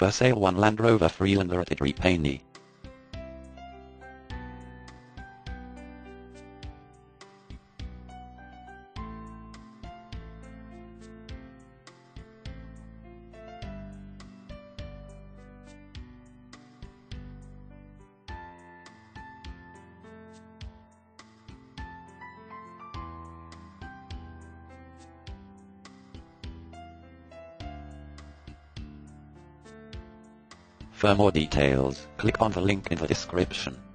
For sale one Land Rover FreeLander Étrépagny. For more details, click on the link in the description.